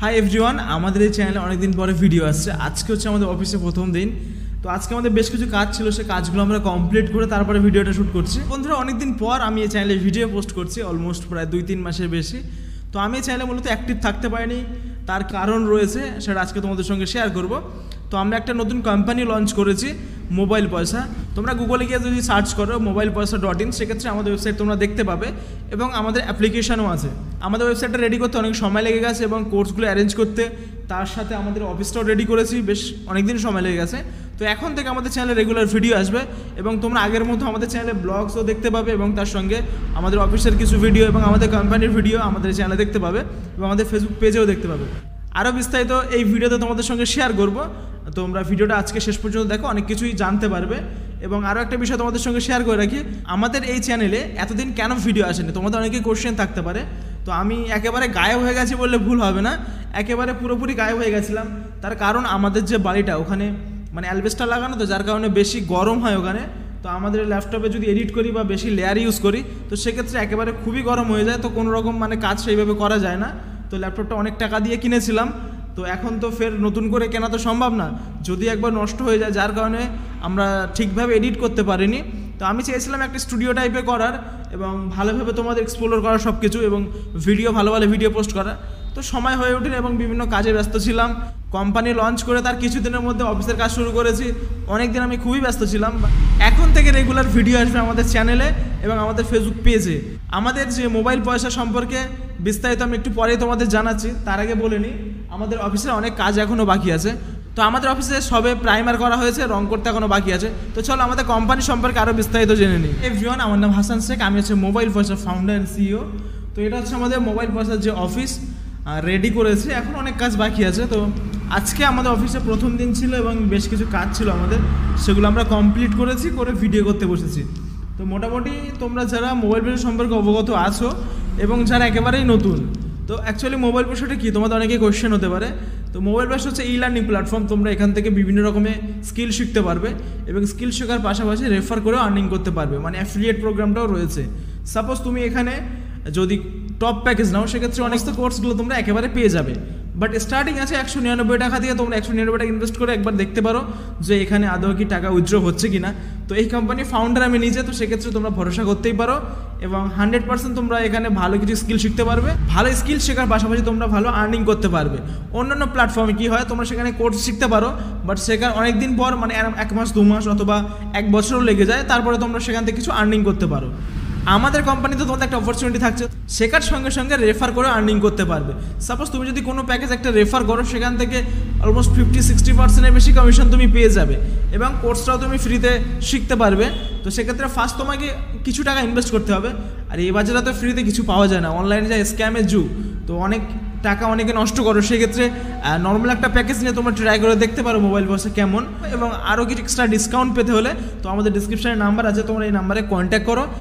Hi everyone, আমাদের এই চ্যানেলে অনেকদিন পরে ভিডিও আসছে। আজকে হচ্ছে আমাদের অফিসে প্রথম দিন। তো আজকে আমাদের বেশ কিছু কাজ ছিল, সেই কাজগুলো আমরা কমপ্লিট করে তারপরে ভিডিওটা শ্যুট করছি। বন্ধুরা, অনেকদিন পর আমি এই চ্যানেলে ভিডিও পোস্ট করছি, অলমোস্ট প্রায় 2-3 মাসের বেশি। তো আমি এই চ্যানেলে মূলত অ্যাক্টিভ থাকতে পারিনি, তার কারণ রয়েছে, সেটা আজকে তোমাদের সঙ্গে শেয়ার করব। তো আমরা একটা নতুন কোম্পানি লঞ্চ করেছি, মোবাইল পয়সা। তোমরা গুগলে গিয়ে যদি সার্চ করো mobilepaysa.in, সেক্ষেত্রে আমাদের ওয়েবসাইট তোমরা দেখতে পাবে এবং আমাদের অ্যাপ্লিকেশনও আছে। আমাদের ওয়েবসাইটটা রেডি করতে অনেক সময় লেগে গেছে এবং কোর্সগুলো অ্যারেঞ্জ করতে, তার সাথে আমাদের অফিসটাও রেডি করেছি, বেশ অনেক দিন সময় লেগে গেছে। তো এখন থেকে আমাদের চ্যানেলে রেগুলার ভিডিও আসবে এবং তোমরা আগের মতো আমাদের চ্যানেলে ব্লগসও দেখতে পাবে এবং তার সঙ্গে আমাদের অফিসের কিছু ভিডিও এবং আমাদের কোম্পানির ভিডিও আমাদের চ্যানেলে দেখতে পাবে এবং আমাদের ফেসবুক পেজেও দেখতে পাবে। আরও বিস্তারিত এই ভিডিওতে তোমাদের সঙ্গে শেয়ার করব। তোমরা ভিডিওটা আজকে শেষ পর্যন্ত দেখো, অনেক কিছুই জানতে পারবে। এবং আরও একটা বিষয় তোমাদের সঙ্গে শেয়ার করে রাখি, আমাদের এই চ্যানেলে এতদিন কেন ভিডিও আসেনি, তোমাদের অনেকেই কোশ্চেন থাকতে পারে। তো আমি একেবারে গায়েব হয়ে গেছি বললে ভুল হবে না, একেবারে পুরোপুরি গায়েব হয়ে গেছিলাম। তার কারণ আমাদের যে বাড়িটা, ওখানে মানে অ্যালবেস্টার লাগানো, তো যার কারণে বেশি গরম হয় ওখানে। তো আমাদের ল্যাপটপে যদি এডিট করি বা বেশি লেয়ার ইউজ করি, তো সেক্ষেত্রে একেবারে খুবই গরম হয়ে যায়। তো কোনো রকম মানে কাজ সেইভাবে করা যায় না। তো ল্যাপটপটা অনেক টাকা দিয়ে কিনেছিলাম, তো এখন তো ফের নতুন করে কেনা তো সম্ভব না, যদি একবার নষ্ট হয়ে যায়, যার কারণে আমরা ঠিকভাবে এডিট করতে পারিনি। তো আমি চেয়েছিলাম একটা স্টুডিও টাইপে করার এবং ভালোভাবে তোমাদের এক্সপ্লোর করা সব কিছু এবং ভিডিও ভালো ভালো ভিডিও পোস্ট করা। তো সময় হয়ে ওঠেনি এবং বিভিন্ন কাজে ব্যস্ত ছিলাম। কোম্পানি লঞ্চ করে তার কিছুদিনের মধ্যে অফিসের কাজ শুরু করেছি, অনেক দিন আমি খুবই ব্যস্ত ছিলাম। এখন থেকে রেগুলার ভিডিও আসবে আমাদের চ্যানেলে এবং আমাদের ফেসবুক পেজে। আমাদের যে মোবাইল পয়সা সম্পর্কে বিস্তারিত আমি একটু পরেই তোমাদের জানাচ্ছি, তার আগে বলে নিই আমাদের অফিসে অনেক কাজ এখনও বাকি আছে। তো আমাদের অফিসে সবে প্রাইমার করা হয়েছে, রং করতে এখনও বাকি আছে। তো চলো আমাদের কোম্পানি সম্পর্কে আরও বিস্তারিত জেনে নিই। এভরিওয়ান, আমার নাম হাসান শেখ, আমি হচ্ছে মোবাইল পয়সা ফাউন্ডার অ্যান্ড সিইও। তো এটা হচ্ছে আমাদের মোবাইল পয়সার যে অফিস, রেডি করেছে, এখন অনেক কাজ বাকি আছে। তো আজকে আমাদের অফিসে প্রথম দিন ছিল এবং বেশ কিছু কাজ ছিল আমাদের, সেগুলো আমরা কমপ্লিট করেছি, করে ভিডিও করতে বসেছি। তো মোটামুটি তোমরা যারা মোবাইল পয়সা সম্পর্কে অবগত আছো এবং যারা একেবারেই নতুন, তো অ্যাকচুয়ালি মোবাইল পয়সাটা কী, তোমাদের অনেকেই কোয়েশ্চেন হতে পারে। তো মোবাইল পয়সা হচ্ছে ই লার্নিং প্ল্যাটফর্ম। তোমরা এখান থেকে বিভিন্ন রকমের স্কিল শিখতে পারবে এবং স্কিল শেখার পাশাপাশি রেফার করেও আর্নিং করতে পারবে, মানে অ্যাফিলিয়েট প্রোগ্রামটাও রয়েছে। সাপোজ তুমি এখানে যদি টপ প্যাকেজ নাও, সেক্ষেত্রে অনেক তো কোর্সগুলো তোমরা একেবারে পেয়ে যাবে। বাট স্টার্টিং আছে 199 টাকা দিয়ে, তোমরা 199 টাকা ইনভেস্ট করে একবার দেখতে পারো যে এখানে আদৌ কি টাকা উইথড্র হচ্ছে কি না। তো এই কোম্পানির ফাউন্ডার আমি নিজে, তো সেক্ষেত্রে তোমরা ভরসা করতেই পারো এবং 100% তোমরা এখানে ভালো কিছু স্কিল শিখতে পারবে। ভালো স্কিল শেখার পাশাপাশি তোমরা ভালো আর্নিং করতে পারবে। অন্যান্য প্ল্যাটফর্মে কী হয়, তোমরা সেখানে কোর্স শিখতে পারো, বাট শেখার অনেক দিন পর, মানে 1 মাস 2 মাস অথবা 1 বছরও লেগে যায়, তারপরে তোমরা সেখান থেকে কিছু আর্নিং করতে পারো। আমাদের কোম্পানিতে তোমাদের একটা অপরচুনিটি থাকছে, শেখার সঙ্গে সঙ্গে রেফার করে আর্নিং করতে পারবে। সাপোজ তুমি যদি কোনো প্যাকেজ একটা রেফার করো, সেখান থেকে অলমোস্ট 50-60%-এর বেশি কমিশন তুমি পেয়ে যাবে এবং কোর্সটাও তুমি ফ্রিতে শিখতে পারবে। তো সেক্ষেত্রে ফার্স্ট তোমাকে কিছু টাকা ইনভেস্ট করতে হবে। আর এই বাজারে তো ফ্রিতে কিছু পাওয়া যায় না, অনলাইনে যা স্ক্যামের যুগ, তো অনেক টাকা অনেকে নষ্ট করো। সেক্ষেত্রে নর্মাল একটা প্যাকেজ নিয়ে তোমরা ট্রাই করে দেখতে পারো মোবাইল পয়সা কেমন। এবং আরও কিছু এক্সট্রা ডিসকাউন্ট পেতে হলে তো আমাদের ডিসক্রিপশানে নাম্বার আছে, তোমরা এই নাম্বারে কন্ট্যাক্ট করো